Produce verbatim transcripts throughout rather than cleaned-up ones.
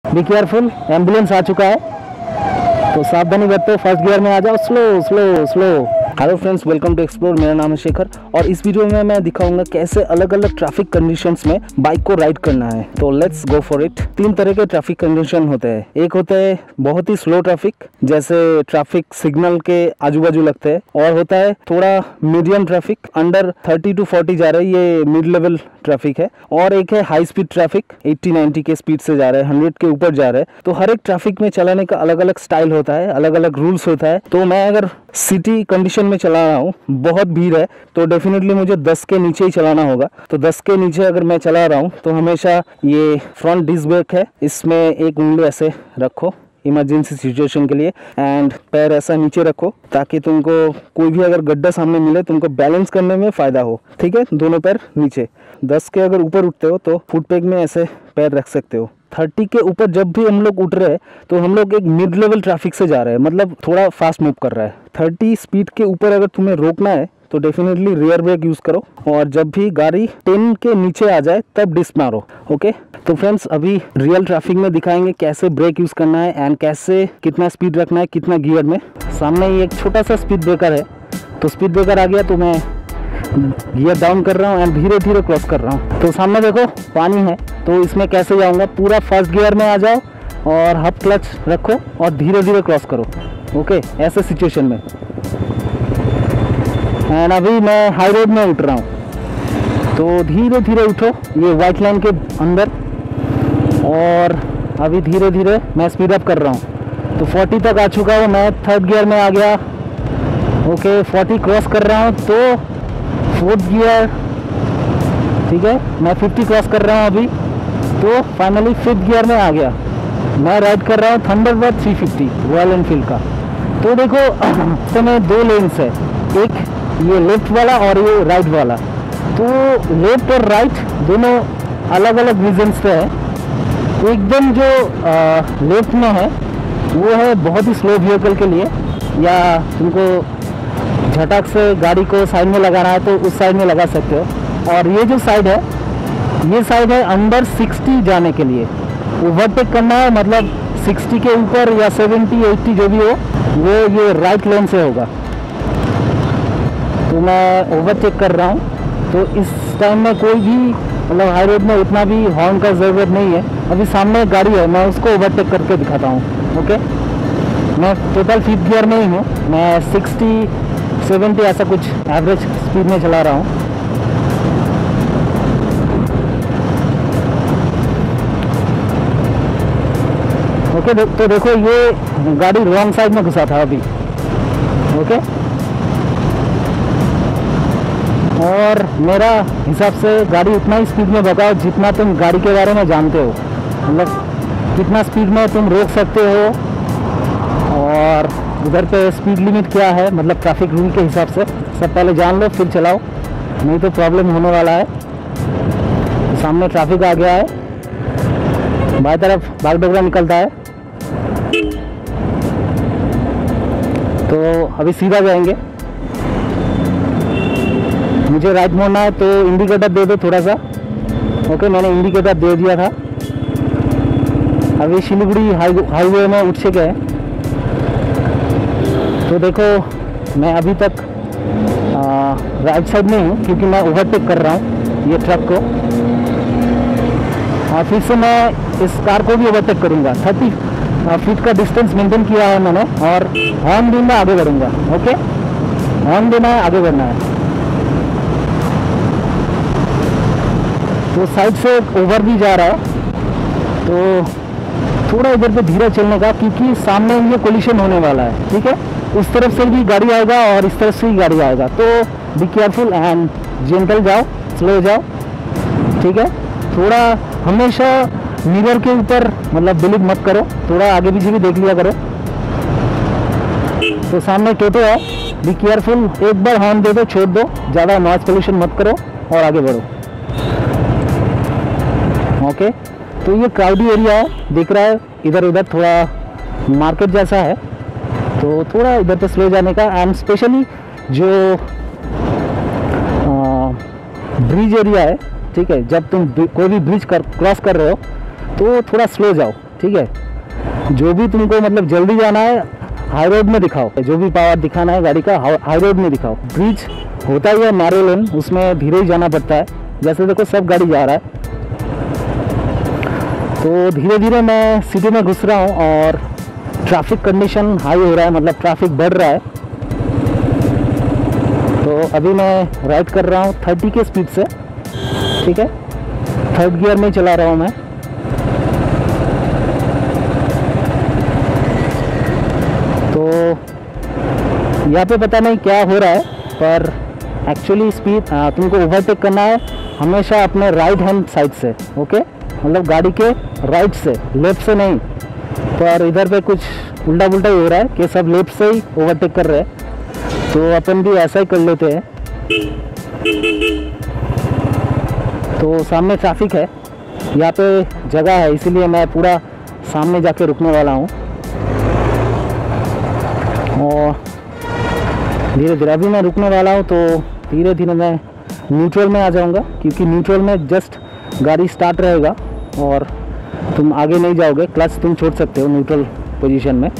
Be careful, ambulance आ चुका है तो सावधानी बरतो, फर्स्ट गियर में आ जाओ, slow slow slow. Hello friends, welcome to explore. मेरा नाम है शेखर और इस वीडियो में मैं दिखाऊंगा कैसे अलग अलग ट्रैफिक कंडीशंस में बाइक को राइड करना है। तो लेट्स गो फॉर इट। तीन तरह के ट्रैफिक कंडीशन होते हैं। एक होता है बहुत ही स्लो ट्रैफिक, जैसे ट्रैफिक सिग्नल के आजू बाजू लगते हैं, और होता है थोड़ा medium traffic, under thirty to forty जा रहे हैं, ये मिड लेवल ट्रैफिक है। और एक है high speed traffic, eighty ninety के स्पीड से जा रहे हैं, हंड्रेड के ऊपर जा रहे हैं। तो हर एक ट्रैफिक में चलाने का अलग अलग स्टाइल होता है, अलग अलग रूल्स होता है। तो मैं अगर सिटी कंडीशन में चला रहा हूँ, बहुत भीड़ है, तो डेफिनेटली मुझे दस के नीचे ही चलाना होगा। तो दस के नीचे अगर मैं चला रहा हूँ तो हमेशा ये फ्रंट डिस्क ब्रेक है, इसमें एक उंगली ऐसे रखो इमरजेंसी सिचुएशन के लिए, एंड पैर ऐसा नीचे रखो ताकि तुमको कोई भी अगर गड्ढा सामने मिले तुमको बैलेंस करने में फ़ायदा हो। ठीक है, दोनों पैर नीचे। दस के अगर ऊपर उठते हो तो फुट पैग में ऐसे पैर रख सकते हो। थर्टी के ऊपर जब भी हम लोग उठ रहे हैं तो हम लोग एक मिड लेवल ट्रैफिक से जा रहे हैं, मतलब थोड़ा फास्ट मूव कर रहा है। थर्टी स्पीड के ऊपर अगर तुम्हें रोकना है तो डेफिनेटली रियर ब्रेक यूज़ करो, और जब भी गाड़ी टेन के नीचे आ जाए तब डिस्क मारो। ओके, तो फ्रेंड्स अभी रियल ट्रैफिक में दिखाएंगे कैसे ब्रेक यूज़ करना है एंड कैसे कितना स्पीड रखना है कितना गियर में। सामने ये एक छोटा सा स्पीड ब्रेकर है, तो स्पीड ब्रेकर आ गया तो मैं गियर डाउन कर रहा हूँ एंड धीरे धीरे क्रॉस कर रहा हूँ। तो सामने देखो पानी है, तो इसमें कैसे जाऊँगा, पूरा फर्स्ट गियर में आ जाओ और हब क्लच रखो और धीरे धीरे क्रॉस करो। ओके, ऐसे सिचुएशन में। एंड अभी मैं हाई रोड में उठ रहा हूँ, तो धीरे धीरे उठो ये वाइट लाइन के अंदर, और अभी धीरे धीरे मैं स्पीड अप कर रहा हूँ। तो फोर्टी तक आ चुका हूँ, मैं थर्ड गियर में आ गया। ओके, फोर्टी क्रॉस कर रहा हूँ तो फोर्थ गियर। ठीक है, मैं फिफ्टी क्रॉस कर रहा हूँ अभी, तो फाइनली फिफ्थ गियर में आ गया। मैं राइड कर रहा हूँ Thunderbird three fifty Royal Enfield का। तो देखो तो में दो लेन्स है, एक ये लेफ्ट वाला और ये राइट वाला। तो लेफ्ट और राइट दोनों अलग अलग रीजन्स पे है। एकदम जो लेफ्ट में है वो है बहुत ही स्लो व्हीकल के लिए, या तुमको झटक से गाड़ी को साइड में लगाना है तो उस साइड में लगा सकते हो। और ये जो साइड है, ये साइड है अंडर सिक्सटी जाने के लिए। ओवरटेक करना है, मतलब सिक्सटी के ऊपर या सेवेंटी एट्टी जो भी हो वो ये राइट लेन से होगा। तो मैं ओवरटेक कर रहा हूँ, तो इस टाइम में कोई भी मतलब हाई रोड में उतना भी हॉर्न का ज़रूरत नहीं है। अभी सामने एक गाड़ी है, मैं उसको ओवरटेक करके दिखाता हूँ। ओके, मैं टोटल फिफ्थ गियर में ही हूँ, मैं सिक्सटी सेवेंटी ऐसा कुछ एवरेज स्पीड में चला रहा हूँ। ओके, तो देखो ये गाड़ी रॉन्ग साइड में घुसा था अभी। ओके, और मेरा हिसाब से गाड़ी उतना ही स्पीड में भगाओ जितना तुम गाड़ी के बारे में जानते हो, मतलब कितना स्पीड में तुम रोक सकते हो, और उधर पे स्पीड लिमिट क्या है, मतलब ट्रैफिक रूल के हिसाब से सब पहले जान लो फिर चलाओ, नहीं तो प्रॉब्लम होने वाला है। तो सामने ट्रैफिक आ गया है, बाएं तरफ बाल डोगरा निकलता है, तो अभी सीधा जाएंगे। मुझे राइट मोड़ना है तो इंडिकेटर दे दो थोड़ा सा। ओके, मैंने इंडिकेटर दे दिया था। अभी शिलीगुड़ी हाईवे में उठ चुके हैं। तो देखो मैं अभी तक राइट साइड में हूँ क्योंकि मैं ओवरटेक कर रहा हूँ ये ट्रक को, और फिर से मैं इस कार को भी ओवरटेक करूँगा। थर्टी फीट का डिस्टेंस मेंटेन किया है मैंने, और हॉर्न देना आगे बढ़ूँगा। ओके, हॉर्न देना है, आगे बढ़ना है। तो साइड से ओवर भी जा रहा है, तो थोड़ा इधर पे धीरे चलने का, क्योंकि सामने ये कोलिशन होने वाला है। ठीक है, उस तरफ से भी गाड़ी आएगा और इस तरफ से भी गाड़ी आएगा, तो बी केयरफुल एंड जेंटल जाओ, स्लो जाओ। ठीक है, थोड़ा हमेशा मिरर के ऊपर मतलब बिलीव मत करो, थोड़ा आगे पीछे भी देख लिया करो। तो सामने टोटो है, बी केयरफुल, एक बार हॉर्न दे दो, छोड़ दो, ज़्यादा नॉइज पोल्यूशन मत करो और आगे बढ़ो। ओके, तो ये क्राउडी एरिया है, दिख रहा है इधर उधर थोड़ा मार्केट जैसा है, तो थोड़ा इधर पे स्लो जाने का। एंड स्पेशली जो ब्रिज एरिया है, ठीक है, जब तुम कोई भी ब्रिज कर क्रॉस कर रहे हो तो थोड़ा स्लो जाओ, ठीक है। जो भी तुमको मतलब जल्दी जाना है हाई रोड में दिखाओ, जो भी पावर दिखाना है गाड़ी का हाई रोड में दिखाओ। ब्रिज होता ही है नैरो लेन, उसमें धीरे ही जाना पड़ता है। जैसे देखो सब गाड़ी जा रहा है, तो धीरे धीरे मैं सिटी में घुस रहा हूँ और ट्रैफिक कंडीशन हाई हो रहा है, मतलब ट्रैफिक बढ़ रहा है। तो अभी मैं राइड कर रहा हूँ थर्टी के स्पीड से, ठीक है। थर्ड गियर में चला रहा हूँ मैं। तो यहाँ पे पता नहीं क्या हो रहा है, पर एक्चुअली स्पीड तुमको ओवरटेक करना है हमेशा अपने राइट हैंड साइड से, ओके। मतलब गाड़ी के राइट से, लेफ्ट से नहीं। पर इधर पे कुछ उल्टा पुल्टा ही हो रहा है कि सब लेफ्ट से ही ओवरटेक कर रहे हैं, तो अपन भी ऐसा ही कर लेते हैं। तो सामने ट्रैफिक है, यहाँ पे जगह है, इसीलिए मैं पूरा सामने जाके रुकने वाला हूँ। और धीरे धीरे अभी मैं रुकने वाला हूँ, तो धीरे धीरे मैं न्यूट्रल में आ जाऊँगा, क्योंकि न्यूट्रल में जस्ट गाड़ी स्टार्ट रहेगा और तुम आगे नहीं जाओगे, क्लच तुम छोड़ सकते हो न्यूट्रल पोजीशन में।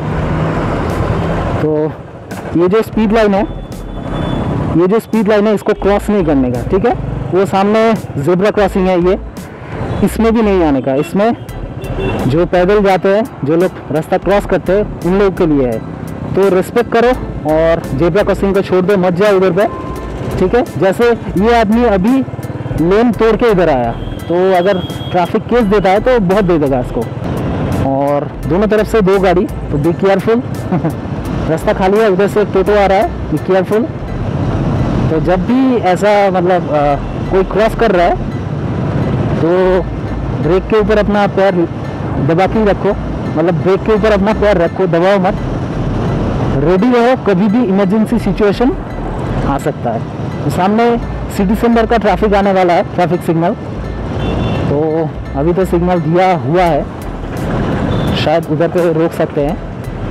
तो ये जो स्पीड लाइन है, ये जो स्पीड लाइन है इसको क्रॉस नहीं करने का, ठीक है। वो सामने ज़ेब्रा क्रॉसिंग है, ये इसमें भी नहीं आने का। इसमें जो पैदल जाते हैं, जो लोग रास्ता क्रॉस करते हैं, उन लोगों के लिए है। तो रिस्पेक्ट करो और ज़ेब्रा क्रॉसिंग को छोड़ दो, मत जाओ उधर पे, ठीक है। जैसे ये आदमी अभी लेन तोड़ के इधर आया, तो अगर ट्रैफिक केस देता है तो बहुत दे देगा इसको। और दोनों तरफ से दो गाड़ी, तो बी केयरफुल। रास्ता खाली है, उधर से टोटो आ रहा है, बी केयरफुल। तो जब भी ऐसा मतलब आ, कोई क्रॉस कर रहा है तो ब्रेक के ऊपर अपना पैर दबा के रखो, मतलब ब्रेक के ऊपर अपना पैर रखो, दबाओ मत, रेडी रहो, कभी भी इमरजेंसी सिचुएशन आ सकता है। तो सामने सिटी सेंटर का ट्रैफिक आने वाला है, ट्रैफिक सिग्नल। तो अभी तो सिग्नल दिया हुआ है, शायद उधर पे रोक सकते हैं।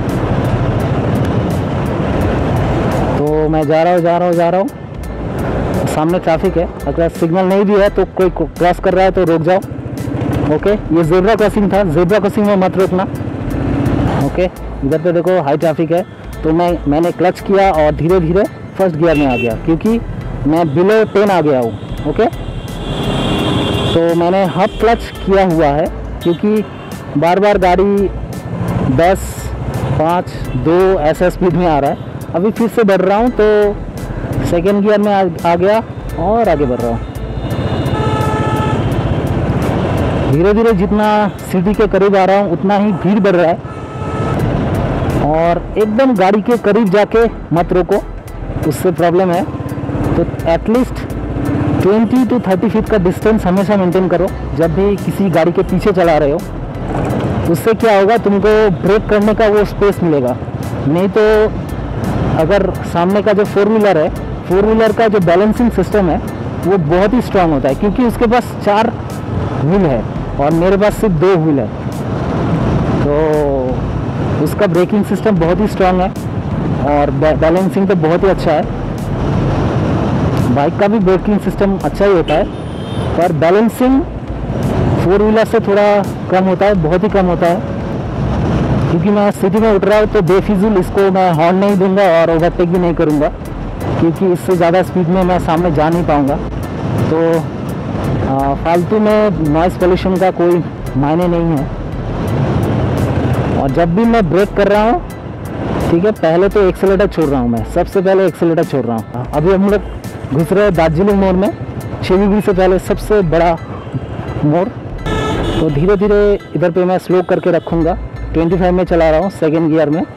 तो मैं जा रहा हूँ जा रहा हूँ जा रहा हूँ सामने ट्रैफिक है। अगर सिग्नल नहीं भी है तो कोई क्रॉस कर रहा है तो रुक जाओ, ओके। ये ज़ेब्रा क्रॉसिंग था, ज़ेब्रा क्रॉसिंग में मत रोकना, ओके। इधर पे देखो हाई ट्रैफिक है, तो मैं मैंने क्लच किया और धीरे धीरे फर्स्ट गियर में आ गया, क्योंकि मैं बिलो टेन आ गया हूँ, ओके। तो मैंने हाफ क्लच किया हुआ है, क्योंकि बार बार गाड़ी दस पाँच दो ऐसा स्पीड में आ रहा है। अभी फिर से बढ़ रहा हूँ, तो सेकेंड गियर में आ, आ गया और आगे बढ़ रहा हूँ। धीरे धीरे जितना सिटी के करीब आ रहा हूँ उतना ही भीड़ बढ़ रहा है, और एकदम गाड़ी के करीब जाके मत रोको, उससे प्रॉब्लम है। तो at least twenty two thirty feet का डिस्टेंस हमेशा मेंटेन करो जब भी किसी गाड़ी के पीछे चला रहे हो। उससे क्या होगा, तुमको ब्रेक करने का वो स्पेस मिलेगा। नहीं तो अगर सामने का जो फोर व्हीलर है, फोर व्हीलर का जो बैलेंसिंग सिस्टम है वो बहुत ही स्ट्रांग होता है, क्योंकि उसके पास चार व्हील है और मेरे पास सिर्फ दो व्हील है। तो उसका ब्रेकिंग सिस्टम बहुत ही स्ट्रांग है और बैलेंसिंग तो बहुत ही अच्छा है। बाइक का भी ब्रेकिंग सिस्टम अच्छा ही होता है, पर बैलेंसिंग फोर व्हीलर से थोड़ा कम होता है, बहुत ही कम होता है। क्योंकि मैं सिटी में उठ रहा हूँ तो बेफिजुल इसको मैं हॉर्न नहीं दूंगा और ओवरटेक भी नहीं करूँगा, क्योंकि इससे ज़्यादा स्पीड में मैं सामने जा नहीं पाऊँगा। तो आ, फालतू में नॉइज़ पोल्यूशन का कोई मायने नहीं है। और जब भी मैं ब्रेक कर रहा हूँ, ठीक है, पहले तो एक्सेलेटर छोड़ रहा हूँ मैं, सबसे पहले एक्सेलेटर छोड़ रहा हूँ। अभी हम लोग घुस रहे हैं दार्जिलिंग मोड़ में, छेवीबी से पहले सबसे बड़ा मोड़। तो धीरे धीरे इधर पे मैं स्लो करके रखूँगा, पच्चीस में चला रहा हूँ सेकेंड गियर में।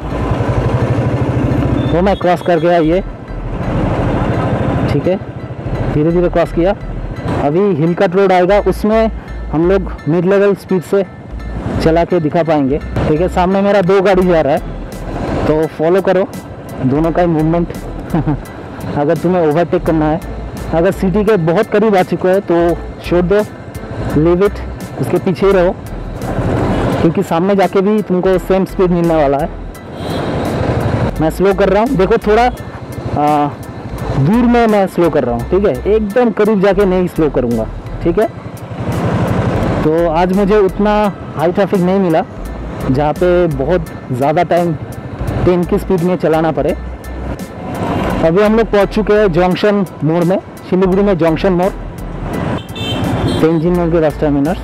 तो मैं क्रॉस कर गया ये, ठीक है, धीरे धीरे क्रॉस किया। अभी हिल कट रोड आएगा, उसमें हम लोग मिड लेवल स्पीड से चला के दिखा पाएंगे, ठीक है। सामने मेरा दो गाड़ी जा रहा है, तो फॉलो करो दोनों का ही मूवमेंट। अगर तुम्हें ओवरटेक करना है, अगर सिटी के बहुत करीब आ चुके हो तो छोड़ दो, लीव इट, उसके पीछे ही रहो, क्योंकि सामने जाके भी तुमको सेम स्पीड मिलने वाला है। मैं स्लो कर रहा हूँ, देखो थोड़ा आ, दूर में मैं स्लो कर रहा हूँ, ठीक है, एकदम करीब जाके नहीं स्लो करूँगा, ठीक है। तो आज मुझे उतना हाई ट्रैफिक नहीं मिला जहाँ पे बहुत ज़्यादा टाइम टेन की स्पीड में चलाना पड़े। अभी हम लोग पहुँच चुके हैं जंक्शन मोड़ में, सिलीगुड़ी में जंक्शन मोड़, तेंजिन मोड़ के बस टर्मिनस।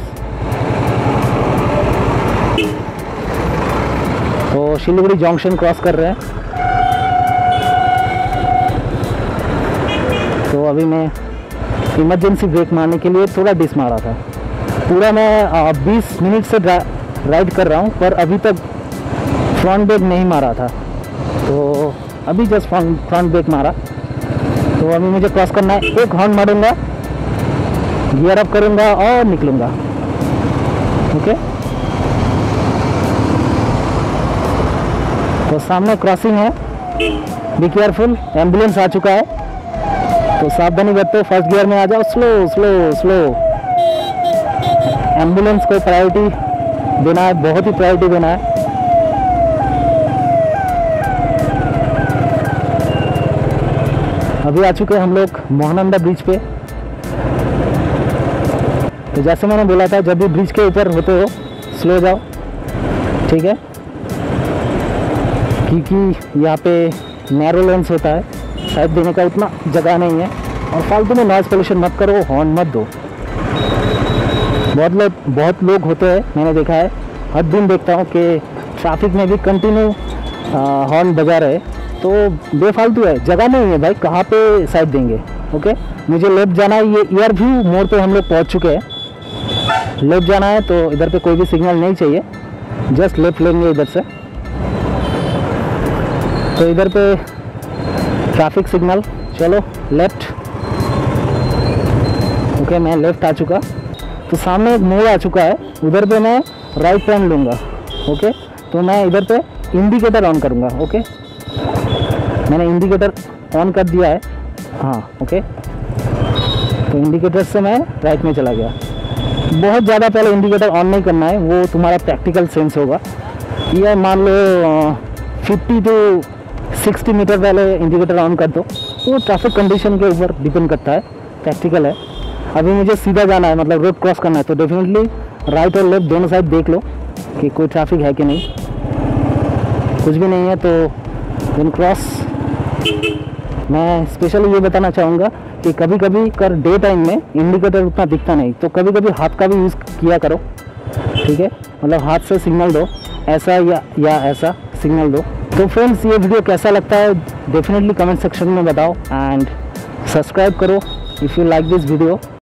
तो सिलीगुड़ी जंक्शन क्रॉस कर रहे हैं। तो अभी मैं इमरजेंसी ब्रेक मारने के लिए थोड़ा डिस मारा था। पूरा मैं बीस मिनट से राइड कर रहा हूँ पर अभी तक फ्रंट ब्रेक नहीं मारा था। तो अभी जस्ट फ्रंट फ्रंट ब्रेक मारा। तो अभी मुझे क्रॉस करना है। एक हॉर्न मारूंगा, गियर अप करूंगा और निकलूंगा। ओके, तो सामने क्रॉसिंग है, बी केयरफुल। एम्बुलेंस आ चुका है तो सावधानी बरतो। फर्स्ट गियर में आ जाओ। Slow slow slow. एम्बुलेंस को प्रायोरिटी देना है, बहुत ही प्रायोरिटी देना है। अभी आ चुके हैं हम लोग महानंदा ब्रिज पे। तो जैसे मैंने बोला था, जब भी ब्रिज के ऊपर होते हो स्लो जाओ, ठीक है, क्योंकि यहाँ पे नैरो लेंस होता है, साइड देने का उतना जगह नहीं है। और फालतू में नॉइज़ पोल्यूशन मत करो, हॉर्न मत दो। बहुत लोग बहुत लोग होते हैं, मैंने देखा है, हर दिन देखता हूँ कि ट्रैफिक में भी कंटिन्यू हॉर्न बजा रहे। तो बेफालतू है, जगह नहीं है भाई, कहाँ पे साइड देंगे। ओके, मुझे लेफ्ट जाना है। ये ईयर व्यू मोड़ पे हम लोग पहुँच चुके हैं। लेफ्ट जाना है तो इधर पे कोई भी सिग्नल नहीं चाहिए, जस्ट लेफ्ट लेंगे इधर से। तो इधर पे ट्रैफिक सिग्नल, चलो लेफ्ट। ओके, मैं लेफ्ट आ चुका। तो सामने एक मोड़ आ चुका है, उधर पे मैं राइट टर्न लूँगा। ओके, तो मैं इधर पे इंडिकेटर ऑन करूँगा। ओके, मैंने इंडिकेटर ऑन कर दिया है। हाँ, ओके, तो इंडिकेटर से मैं राइट में चला गया। बहुत ज़्यादा पहले इंडिकेटर ऑन नहीं करना है, वो तुम्हारा प्रैक्टिकल सेंस होगा। ये मान लो फिफ्टी टू सिक्सटी मीटर पहले इंडिकेटर ऑन कर दो। वो ट्रैफिक कंडीशन के ऊपर डिपेंड करता है, प्रैक्टिकल है। अभी मुझे सीधा जाना है, मतलब रोड क्रॉस करना है, तो डेफिनेटली राइट और लेफ्ट दोनों साइड देख लो कि कोई ट्रैफिक है कि नहीं। कुछ भी नहीं है तो देन क्रॉस। मैं स्पेशली ये बताना चाहूँगा कि कभी कभी कर डे टाइम में इंडिकेटर उतना दिखता नहीं, तो कभी कभी हाथ का भी यूज़ किया करो, ठीक है, मतलब हाथ से सिग्नल दो, ऐसा या या ऐसा सिग्नल दो। तो फ्रेंड्स, ये वीडियो कैसा लगता है डेफिनेटली कमेंट सेक्शन में बताओ एंड सब्सक्राइब करो if you like this video.